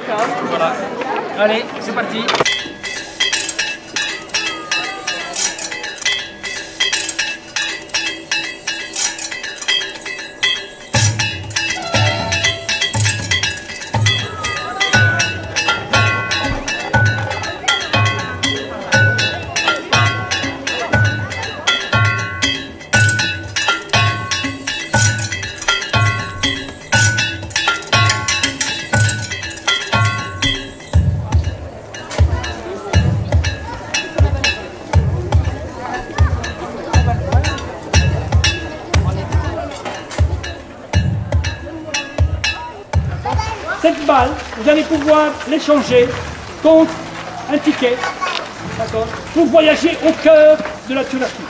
Voilà. Allez, c'est parti. Cette balle, vous allez pouvoir l'échanger contre un ticket, d'accord, pour voyager au cœur de la Turquie.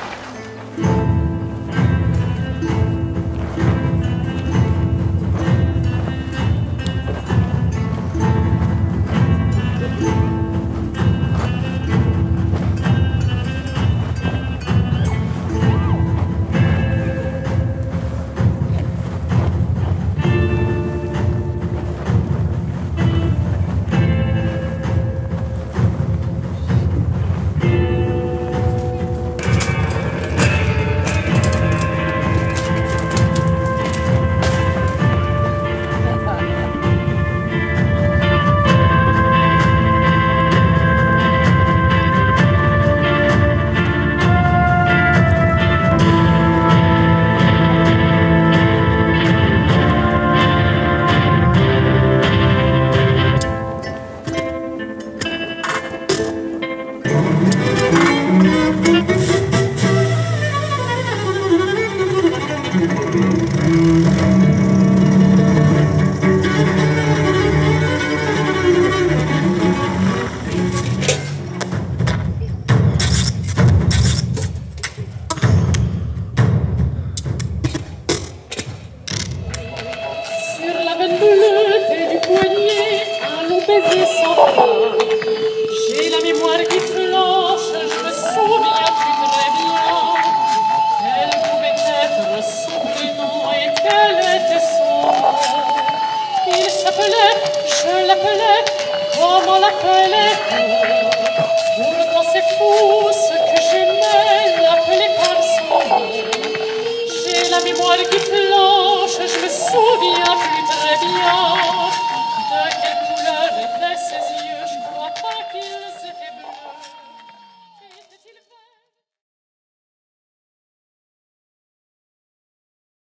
J'ai la mémoire qui flanche, je me souviens plus très bien. Quel pouvait être son prénom et quel était son nom. Il s'appelait, je l'appelais, comment l'appelait-on?